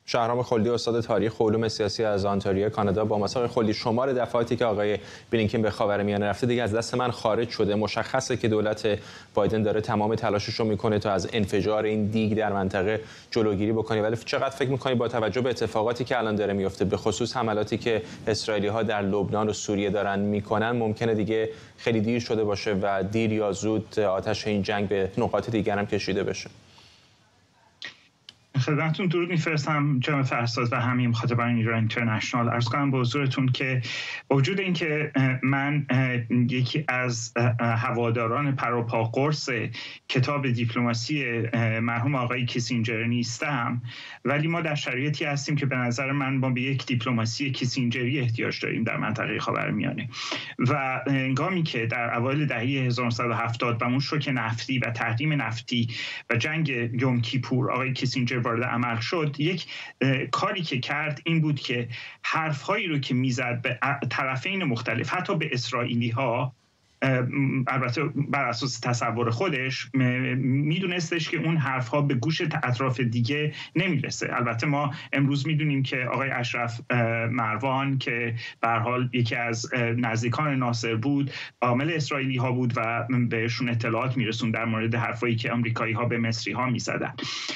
شهرام خلدی، استاد تاریخ و علوم سیاسی از آنتاریو کانادا. با مساق خلدی، شمار دفعاتی که آقای بلینکن به خاورمیانه رفته دیگه از دست من خارج شده. مشخصه که دولت بایدن داره تمام تلاشش رو میکنه تا از انفجار این دیگ در منطقه جلوگیری بکنه، ولی چقدر فکر میکنی با توجه به اتفاقاتی که الان داره میفته، به خصوص حملاتی که اسرائیلی‌ها در لبنان و سوریه دارن میکنن، ممکنه دیگه خیلی دیر شده باشه و دیر یا زود آتش این جنگ به نقاط دیگر هم کشیده بشه؟ خدمتتون درود میفرستم جناب فرستاد و همین مخاطبان ایران اینترنشنال. عرض کنم به حضورتون که با وجود اینکه من یکی از هواداران پروپا قرص کتاب دیپلماسی مرحوم آقای کیسینجر نیستم، ولی ما در شرایطی هستیم که به نظر من ما به یک دیپلماسی کیسینجری احتیاج داریم در منطقه خاورمیانه. و هنگامی که در اوایل دهه 1970 و اون شوک نفتی و تحریم نفتی و جنگ یوم کیپور آقای کیسینجر وارد عمل شد، یک کاری که کرد این بود که حرفهایی رو که میزد به طرفین مختلف، حتی به اسرائیلی ها، البته بر اساس تصور خودش، میدونستش که اون حرفها به گوش اطراف دیگه نمیرسه. البته ما امروز میدونیم که آقای اشرف مروان که به هر حال یکی از نزدیکان ناصر بود، عامل اسرائیلی ها بود و بهشون اطلاعات میرسون در مورد حرفایی که آمریکایی ها به مصری ها میزدن.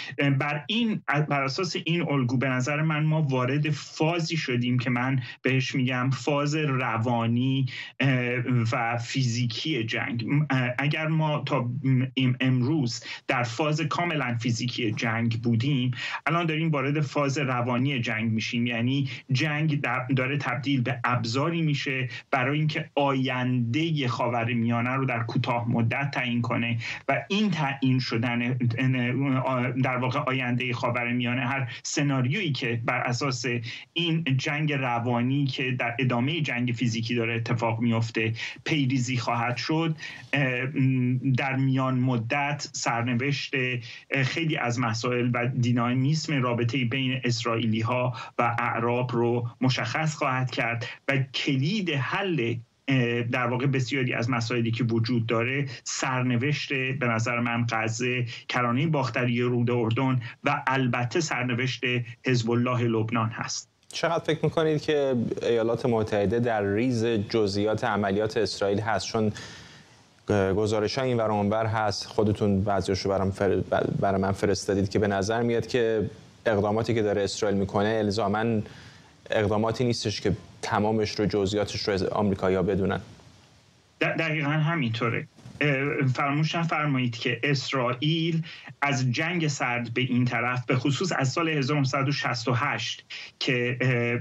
بر اساس این الگو به نظر من ما وارد فازی شدیم که من بهش میگم فاز روانی و فیزیکی جنگ. اگر ما تا امروز در فاز کاملا فیزیکی جنگ بودیم، الان داریم وارد فاز روانی جنگ میشیم. یعنی جنگ داره تبدیل به ابزاری میشه برای اینکه آینده خاورمیانه رو در کوتاه مدت تعیین کنه و این تعیین شدن در واقع آینده خاورمیانه، هر سناریویی که بر اساس این جنگ روانی که در ادامه جنگ فیزیکی داره اتفاق میفته پیریزی خواهد شد، در میان مدت سرنوشت خیلی از مسائل و دینامیسم رابطه بین اسرائیلی ها و اعراب رو مشخص خواهد کرد و کلید حل در واقع بسیاری از مسائلی که وجود داره سرنوشت به نظر من غزه، کرانه باختری رود اردن و البته سرنوشت حزب الله لبنان هست. چقدر فکر میکنید که ایالات متحده در ریز جزئیات عملیات اسرائیل هست؟ چون گزارش‌ها این ور و اون ور هست، خودتون بعضی‌هاشو برای من فرستادید که به نظر میاد که اقداماتی که داره اسرائیل میکنه الزاماً اقداماتی نیستش که تمامش رو جزئیاتش رو آمریکایی‌ها بدونن. دقیقاً همینطوره. فراموش نفرمایید که اسرائیل از جنگ سرد به این طرف، به خصوص از سال 1968 که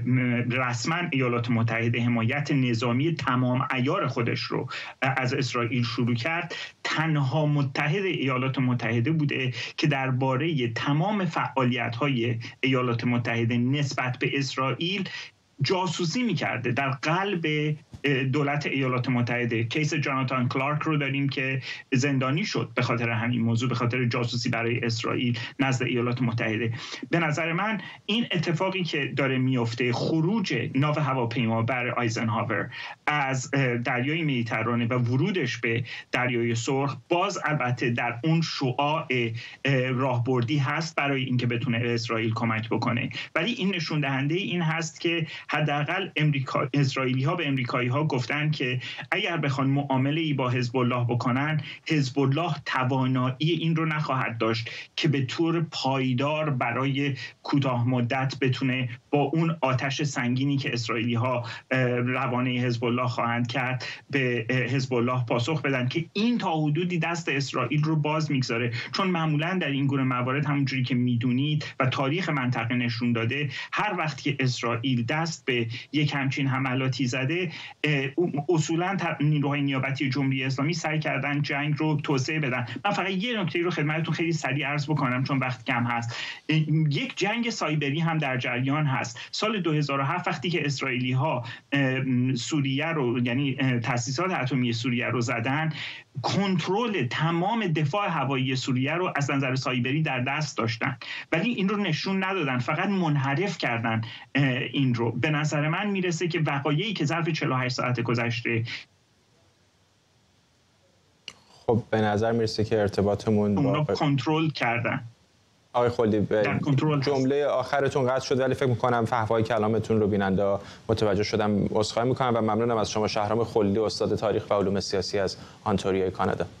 رسما ایالات متحده حمایت نظامی تمام عیار خودش رو از اسرائیل شروع کرد، تنها متحد ایالات متحده بوده که درباره تمام فعالیت‌های ایالات متحده نسبت به اسرائیل جاسوسی می‌کرده. در قلب دولت ایالات متحده کیس جاناتان کلارک رو داریم که زندانی شد به خاطر همین موضوع، به خاطر جاسوسی برای اسرائیل نزد ایالات متحده. به نظر من این اتفاقی که داره میفته، خروج ناو هواپیما بر آیزنهاور از دریای مدیترانه و ورودش به دریای سرخ، باز البته در اون شعاع راهبردی هست برای اینکه بتونه اسرائیل کمک بکنه، ولی این نشون دهنده این هست که حداقل اسرائیلی ها به امریکایی ها گفتن که اگر بخوان معامله‌ای با حزب الله بکنن، حزب الله توانایی این رو نخواهد داشت که به طور پایدار برای کوتاه مدت بتونه با اون آتش سنگینی که اسرائیلی ها روانه حزب الله خواهند کرد به حزب الله پاسخ بدن، که این تا حدودی دست اسرائیل رو باز میگذاره. چون معمولا در این گونه موارد همونجوری که میدونید و تاریخ منطقه نشون داده، هر وقتی که اسرائیل دست به یک همچین حملاتی زده، اصولا نیروهای نیابتی جمهوری اسلامی سعی کردن جنگ رو توسعه بدن. من فقط یه نکته رو خدمتتون خیلی سریع عرض بکنم چون وقت کم هست. یک جنگ سایبری هم در جریان هست. سال 2007 وقتی که اسرائیلی ها سوریه رو، یعنی تأسیسات اتمی سوریه رو زدن، کنترل تمام دفاع هوایی سوریه رو از نظر سایبری در دست داشتن، ولی این رو نشون ندادن، فقط منحرف کردن این رو. به نظر من میرسه که وقایعی که ظرف 48 ساعت گذشته، خب به نظر میرسه که ارتباطمون اونا کنترل کردن. آقای خلدی جمله آخرتون قطع شد، ولی فکر می‌کنم فحوای کلامتون رو بیننده متوجه شدم. عذرخواهی می‌کنم و ممنونم از شما شهرام خلدی، استاد تاریخ و علوم سیاسی از آنتاریوی کانادا.